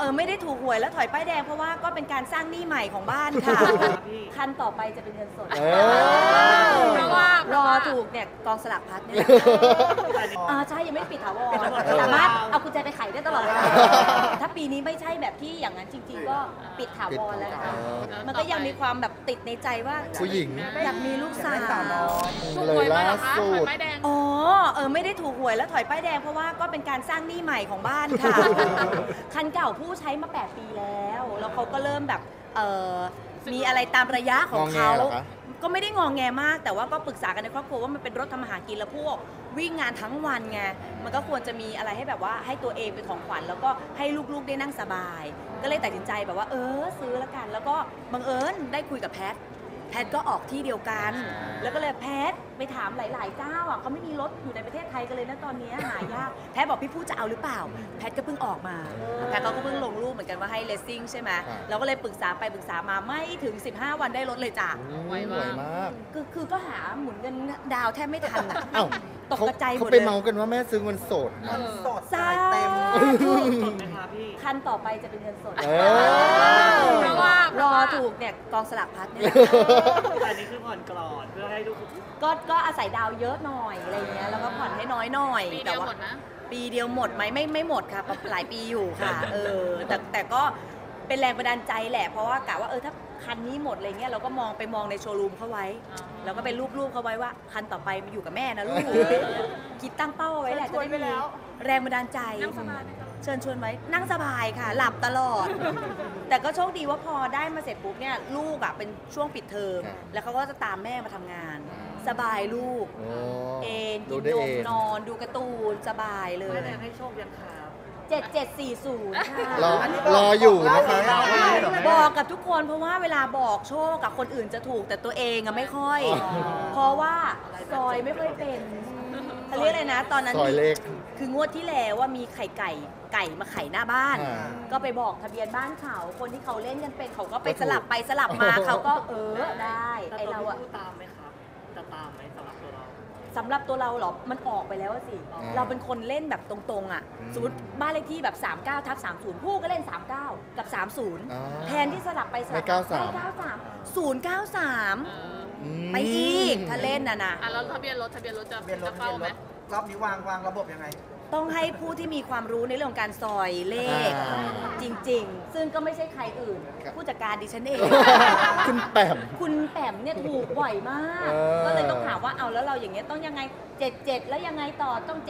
ไม่ได้ถูกหวยแล้วถอยป้ายแดงเพราะว่าก็เป็นการสร้างหนี้ใหม่ของบ้านค่ะคันต่อไปจะเป็นเงินสดเพราะว่ารอถูกเนี่ยกองสลากพัดเนี่ยใช่ยังไม่ปิดถาวรสามารถเอากุญแจไปไขได้ตลอดเวลาถ้าปีนี้ไม่ใช่แบบที่อย่างนั้นจริงๆก็ปิดถาวรแล้วค่ะมันก็ยังมีความแบบติดในใจว่าผู้หญิงอยากมีลูกสาวเลยล่าสุดไม่ได้ถูกหวยแล้วถอยป้ายแดงเพราะว่าก็เป็นการสร้างหนี้ใหม่ของบ้านค่ะคันเก่าผู้ใช้มา8 ปีแล้วเขาก็เริ่มแบบมีอะไรตามระยะของเขาก็ไม่ได้งองแงมากแต่ว่าก็ปรึกษากันในครอบครัวว่ามันเป็นรถทำอาหารกินแล้วพวกวิ่งงานทั้งวันไงมันก็ควรจะมีอะไรให้แบบว่าให้ตัวเองเป็นของขวัญแล้วก็ให้ลูกๆได้นั่งสบายก็เลยตัดสินใจแบบว่าซื้อแล้วกันแล้วก็บังเอิญได้คุยกับแพทก็ออกที่เดียวกันแล้วก็เลยแพทไปถามหลายๆเจ้าเขาไม่มีรถอยู่ในประเทศไทยกันเลยนะตอนนี้หายากแพทบอกพี่ผู้จะเอาหรือเปล่าแพทก็เพิ่งออกมาแพทเขาก็เพิ่งลงรูปเหมือนกันว่าให้เลสซิ่งใช่ไหมเราก็เลยปรึกษาไปปรึกษามาไม่ถึง15 วันได้รถเลยจ้ะไวมากคือก็หาหมุนเงินดาวแทบไม่ทันตกกระจายหมดเลยเขาไปเมากันว่าแม่ซื้อเงินสดใช่เต็มคันต่อไปจะเป็นเงินสดเพราะว่ารอถูกเนี่ยกองสลากพัดเนี่ยอันนี้คือผ่อนกลอดเพื่อให้ลูกก็อาศัยดาวเยอะหน่อยอะไรเงี้ยแล้วก็ผ่อนให้น้อยหน่อยแต่ว่าปีเดียวหมดไหมไม่หมดค่ะหลายปีอยู่ค่ะแต่ก็เป็นแรงบันดาลใจแหละเพราะว่ากะว่าถ้าคันนี้หมดอะไรเงี้ยเราก็ไปมองในโชว์รูมเขาไว้แล้วก็เป็นรูปเขาไว้ว่าคันต่อไปมาอยู่กับแม่นะลูกคิดตั้งเป้าไว้แหละจะได้มีแรงบันดาลใจเชิญชวนไว้นั่งสบายค่ะหลับตลอดแต่ก็โชคดีว่าพอได้มาเสร็จปุ๊บเนี่ยลูกเป็นช่วงปิดเทอมแล้วเขาก็จะตามแม่มาทำงานสบายลูกกินนมนอนดูการ์ตูนสบายเลยให้โชคยังครับ 7740ค่ะรออยู่นะคะบอกกับทุกคนเพราะว่าเวลาบอกโชคกับคนอื่นจะถูกแต่ตัวเองไม่ค่อยเพราะว่าซอยไม่ค่อยเป็นเขาเรียกอะไรนะตอนนั้นคืองวดที่แล้วว่ามีไข่ไก่มาไข่หน้าบ้านก็ไปบอกทะเบียนบ้านเขาคนที่เขาเล่นกันเป็นเขาก็ไปสลับไปสลับมาเขาก็ได้ไอเราตามไหมครับจะตามไหมสำหรับตัวเราเหรอมันออกไปแล้วสิเราเป็นคนเล่นแบบตรงสมมติบ้านเลขที่แบบ39/30ผู้ก็เล่น39กับ30แทนที่สลับไปสลับ093ไปอีกถ้าเล่นนะแล้วทะเบียนรถจะเข้าไหมรอบนี้วางระบบยังไงต้องให้ผู้ที่มีความรู้ในเรื่องของการซอยเลขจริงๆซึ่งก็ไม่ใช่ใครอื่นผู้จัดการดิฉันเองคุณแปมเนี่ยถูกบ่อยมากก็เลยต้องถามว่าเอาแล้วเราอย่างเงี้ยต้องยังไง77แล้วยังไงต่อต้อง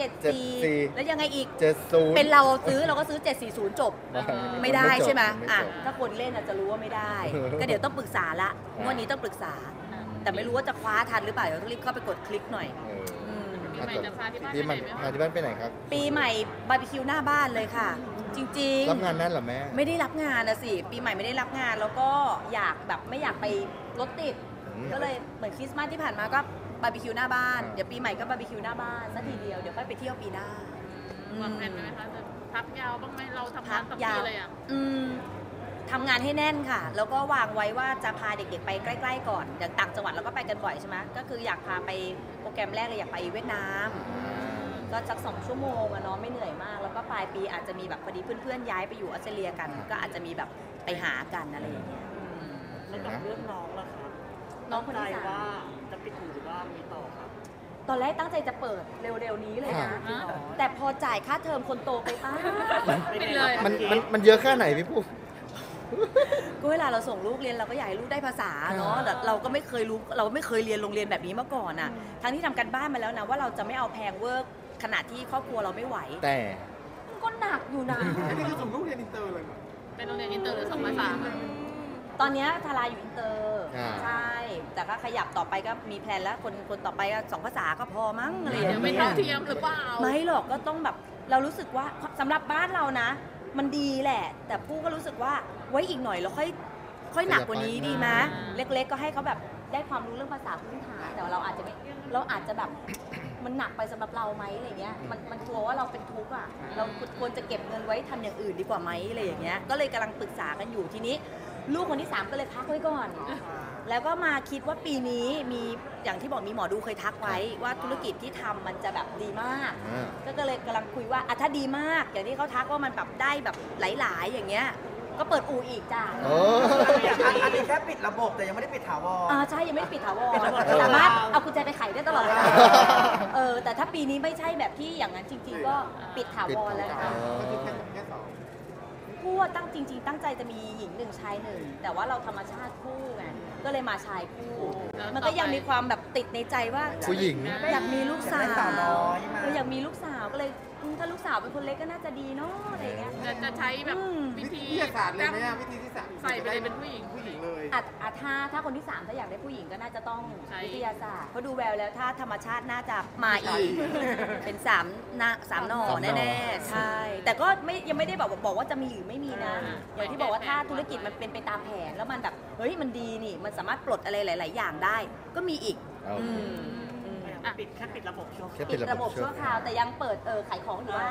74แล้วยังไงอีก 70 เป็นเราซื้อเราก็ซื้อ740จบไม่ได้ใช่ไหมถ้าคนเล่นจะรู้ว่าไม่ได้ก็เดี๋ยวต้องปรึกษาละวันนี้ต้องปรึกษาแต่ไม่รู้ว่าจะคว้าทันหรือเปล่าเดี๋ยวต้องรีบเข้าไปกดคลิกหน่อยปีใหม่จะพาที่บ้านไปไหนครับปีใหม่บาร์บีคิวหน้าบ้านเลยค่ะจริงๆรับงานนั่นเหรอแม่ไม่ได้รับงานนะสิปีใหม่ไม่ได้รับงานแล้วก็อยากแบบไม่อยากไปรถติดก็เลยเหมือนคริสต์มาสที่ผ่านมาก็บาร์บีคิวหน้าบ้านเดี๋ยวปีใหม่ก็บาร์บีคิวหน้าบ้านสักทีเดียวเดี๋ยวค่อยไปเที่ยวปีหน้าวางแผนไหมคะจะพักยาวบ้างไหมเราทำงานต่อปีเลยทำงานให้แน่นค่ะแล้วก็วางไว้ว่าจะพาเด็กๆไปใกล้ๆก่อนอย่างต่างจังหวัดเราก็ไปกันบ่อยใช่ไหมก็คืออยากพาไปโปรแกรมแรกเลยอยากไปเวียดนามก็สัก2 ชั่วโมงเนาะไม่เหนื่อยมากแล้วก็ปลายปีอาจจะมีแบบพอดีเพื่อนๆย้ายไปอยู่ออสเตรเลียกันก็อาจจะมีแบบไปหากันอะไรอย่างเงี้ยแล้วกับเรื่องน้องล่ะครับน้องคนที่ว่าจะปิดหูหรือว่ามีต่อครับตอนแรกตั้งใจจะเปิดเร็วๆนี้เลยนะแต่พอจ่ายค่าเทอมคนโตไปป้าปิดเลยมันเยอะแค่ไหนพี่ปุ๊ก็เวลาเราส่งลูกเรียนเราก็อยากให้ลูกได้ภาษาเนาะเราก็ไม่เคยรู้เราไม่เคยเรียนโรงเรียนแบบนี้มาก่อนอ่ะทั้งที่ทำกันบ้านมาแล้วนะว่าเราจะไม่เอาแพงเวอร์ขนาดที่ครอบครัวเราไม่ไหวแต่ก็หนักอยู่นะนี่คือส่งลูกเรียนอินเตอร์เลยเป็นโรงเรียนอินเตอร์หรือ2 ภาษาตอนนี้ทาราอยู่อินเตอร์ใช่แต่ก็ขยับต่อไปก็มีแพลนแล้วคนต่อไปก็2 ภาษาก็พอมั้งอะไรอย่างเงี้ยไม่เท่าเทียมหรือเปล่าไม่หรอกก็ต้องแบบเรารู้สึกว่าสำหรับบ้านเรานะมันดีแหละแต่ผู้ก็รู้สึกว่าไว้อีกหน่อยเราค่อยหนักกว่านี้ดีไหมเล็กๆก็ให้เขาแบบได้ความรู้เรื่องภาษาพื้นฐานแต่เราอาจจะแบบมันหนักไปสำหรับเราไหมอะไรเงี้ยมันกลัวว่าเราเป็นทุกข์อ่ะเราควรจะเก็บเงินไว้ทำอย่างอื่นดีกว่าไหมอะไรอย่างเงี้ยก็เลยกำลังปรึกษากันอยู่ทีนี้ลูกคนที่ 3ก็เลยพักไว้ก่อน แล้วก็มาคิดว่าปีนี้มีอย่างที่บอกมีหมอดูเคยทักไว้ว่าธุรกิจที่ทำมันจะแบบดีมาก ก็เลยกำลังคุยว่าถ้าดีมากอย่างที่เขาทักว่ามันแบบได้แบบหลายๆอย่างเงี้ยก็เปิดอู่อีกจ้าอันนี้แค่ปิดระบบแต่ยังไม่ได้ปิดถาวรใช่ยังไม่ได้ปิดถาวรสามารถเอากุญแจไปไขได้ตลอดเวลาแต่ถ้าปีนี้ไม่ใช่แบบที่อย่างนั้นจริงๆก็ปิดถาวรแล้วค่ะคู่ตั้งจริงๆตั้งใจจะมีหญิง1ชาย1แต่ว่าเราธรรมชาติคู่ไงก็เลยมาชายคู่มันก็ยังมีความแบบติดในใจว่าผู้หญิงอยากมีลูกสาวอยากมีลูกสาวน้อยมาอยากมีลูกสาวก็เลยถ้าลูกสาวเป็นคนเล็กก็น่าจะดีเนาะอะไรอย่างเงี้ยจะใช้แบบวิธีวิทยาศาสตร์เลยไหมวิธีที่สามใส่ไปเลยเป็นผู้หญิงเลยถ้าคนที่ 3ถ้าอยากได้ผู้หญิงก็น่าจะต้องใช่วิทยาศาสตร์เพราะดูแววแล้วถ้าธรรมชาติน่าจะมาอีกเป็น3หน่อแน่ๆใช่แต่ก็ยังไม่ได้บอกว่าจะมีหรือไม่มีนะอย่างที่บอกว่าถ้าธุรกิจมันเป็นไปตามแผนแล้วมันแบบเฮ้ยมันดีนี่มันสามารถปลดอะไรหลาย ๆ อย่างได้ก็มีอีกแค่ปิดระบบช่วงปิดระบบชั่วคราวแต่ยังเปิดขายของอยู่ว่า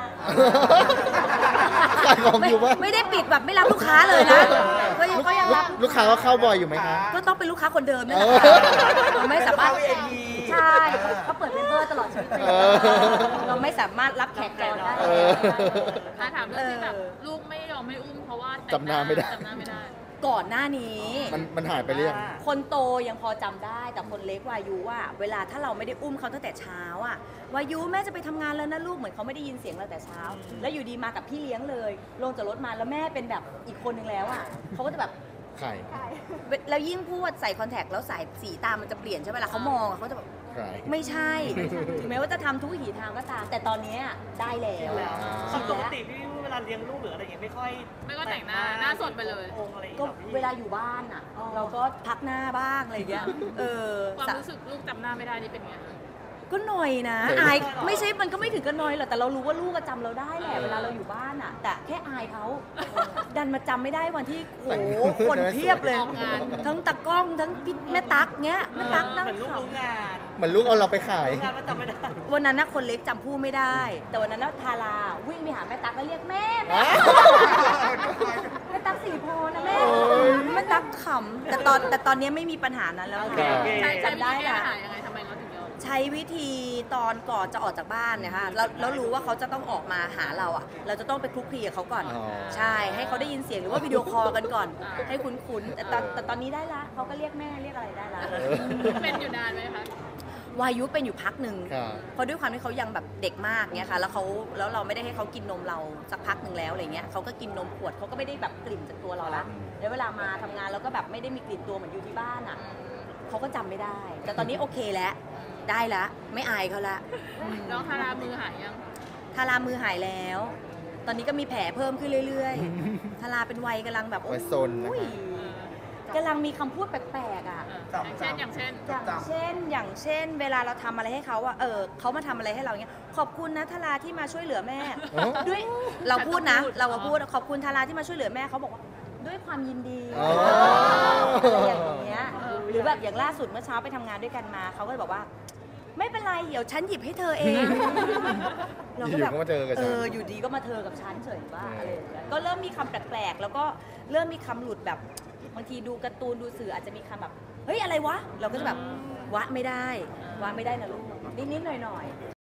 ขายของอยู่ว่าไม่ได้ปิดแบบไม่รับลูกค้าเลยนะก็ยังรับลูกค้าก็เข้าบ่อยอยู่ไหมคะก็ต้องเป็นลูกค้าคนเดิมนี่แหละเราไม่สามารถใช่เขาเปิดเมมเบอร์ตลอดชีวิตเลยเราไม่สามารถรับแขกจรได้ถ้าถามเรื่องที่แบบลูกไม่ยอมไม่อุ้มเพราะว่าจำหน้าไม่ได้ก่อนหน้านี้มันหายไปเรื่อยงคนโตยังพอจำได้แต่คนเล็กวายุว่าเวลาถ้าเราไม่ได้อุ้มเขาตั้งแต่เช้าอะวายุแม่จะไปทำงานแล้วนะลูกเหมือนเขาไม่ได้ยินเสียงเราแต่เช้า แล้วอยู่ดีมากับพี่เลี้ยงเลยลงจากรถมาแล้วแม่เป็นแบบอีกคนนึงแล้วอะเขาก็จะแบบไข่แล้วยิ่งพูดใส่คอนแทคแล้วสายสีตามันจะเปลี่ยนใช่ไหมล่ะเขามองเขาจะแบบไข่ไม่ใช่ถึงแม้ว่าจะทำทุกวิถีทางก็ตามแต่ตอนนี้ได้แล้วชินปกแล้วติพี่เวลาเลี้ยงลูกหรืออะไรอย่างเงี้ยไม่ค่อยแต่งหน้าสดไปเลยก็เวลาอยู่บ้านอ่ะเราก็พักหน้าบ้างอะไรอย่างเงี้ยความรู้สึกลูกจำหน้าไม่ได้นี่เป็นไงก็หน่อยนะอายไม่ใช่มันก็ไม่ถึงกับหน่อยหรอกแต่เรารู้ว่าลูกจำเราได้แหละเวลาเราอยู่บ้านอ่ะแต่แค่อายเขาดันมาจำไม่ได้วันที่โอ้โหคนเพียบเลยทั้งตากล้องทั้งพี่แม่ตั๊กเงี้ยแม่ตั๊กนั่งขำเหมือนลูกเอาเราไปขายวันนั้นนะคนเล็กจำผู้ไม่ได้ แต่วันนั้นนะทาราวิ่งไปหาแม่ตั๊กแล้วเรียกแม่แม่ตั๊กสีโพนะแม่แม่ตั๊กขำแต่ตอนนี้ไม่มีปัญหานั้นแล้วค่ะใช้วิจำได้ธีแก้ละปัญหายังไงทำไมเราถึงยอมใช้วิธีตอนก่อนจะออกจากบ้านเนี่ยค่ะแล้วรู้ว่าเขาจะต้องออกมาหาเราอ่ะเราจะต้องไปคลุกคลีกับเขาก่อนใช่ให้เขาได้ยินเสียงหรือว่าวิดีโอคอลกันก่อนให้คุ้นๆแต่ตอนนี้ได้ละเขาก็เรียกแม่เรียกอะไรได้ละเป็นอยู่นานไหมคะวายุเป็นอยู่พักหนึ่งเพราะด้วยความที่เขายังแบบเด็กมากเนี่ยค่ะแล้วเราไม่ได้ให้เขากินนมเราสักพักหนึ่งแล้วอะไรเงี้ยเขาก็กินนมขวดเขาก็ไม่ได้แบบกลิ่นจากตัวเราละแล้วเวลามาทำงานเราก็แบบไม่ได้มีกลิ่นตัวเหมือนอยู่ที่บ้านอ่ะเขาก็จำไม่ได้แต่ตอนนี้โอเคแล้วได้ละไม่อายเขาละน้องทารามือหายยังทารามือหายแล้ว ตอนนี้ก็มีแผลเพิ่มขึ้นเรื่อยๆทาราเป็นวัยกำลังแบบวัยซนนะคะกำลังมีคำพูดแปลกๆอ่ะอย่างเช่นเวลาเราทำอะไรให้เขาอะเขามาทำอะไรให้เราเงี้ยขอบคุณนะทาราที่มาช่วยเหลือแม่ด้วยเราพูดนะเราก็พูดขอบคุณทาราที่มาช่วยเหลือแม่เขาบอกว่าด้วยความยินดีอะไรอย่างเงี้ยหรือแบบอย่างล่าสุดเมื่อเช้าไปทำงานด้วยกันมาเขาก็บอกว่าไม่เป็นไรเดี๋ยวฉันหยิบให้เธอเองเราก็แบบอยู่ดีก็มาเธอกับฉันเฉยว่าอะไรอย่างเงี้ยก็เริ่มมีคำแปลกๆแล้วก็เริ่มมีคำหลุดแบบบางทีดูการ์ตูนดูสื่ออาจจะมีคำแบบเฮ้ยอะไรวะเราก็จะแบบวะไม่ได้นะลูกนิดๆหน่อยๆ